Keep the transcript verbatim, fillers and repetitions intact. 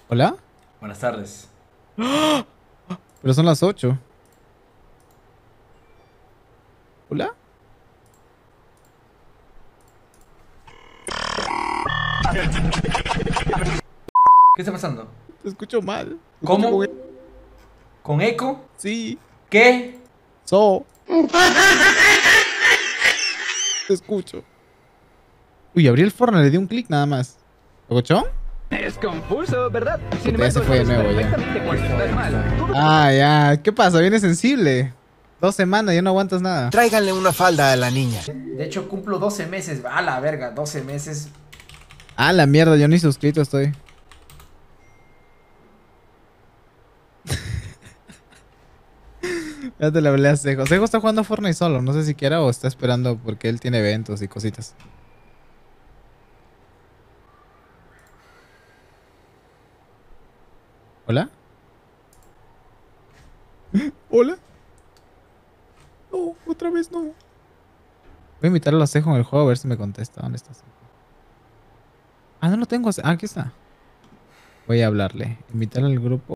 ¿Hola? Buenas tardes. Pero son las ocho. ¿Hola? ¿Qué está pasando? Te escucho mal. Te escucho con... ¿Cómo? ¿Con eco? Sí. ¿Qué? So. Te escucho. Uy, abrí el Fortnite, le di un clic nada más. ¿Lo escuchó? Es confuso, ¿verdad? Sin Puta, ya se embargo, fue de sabes nuevo ya. perfectamente cuando estás mal. Tú- Ah, ya. ¿Qué pasa? Viene sensible. Dos semanas, ya no aguantas nada. Tráiganle una falda a la niña. De hecho, cumplo doce meses. A la verga, doce meses. Ah, la mierda, yo ni suscrito estoy. Ya te la hablé a Sejo. Sejo está jugando Fortnite solo. No sé si quiera o está esperando porque él tiene eventos y cositas. ¿Hola? ¿Hola? No, otra vez no. Voy a invitarlo a Sejo en el juego a ver si me contesta. ¿Dónde está Sejo? Ah, no lo tengo. Ah, aquí está. Voy a hablarle. Invitarle al grupo.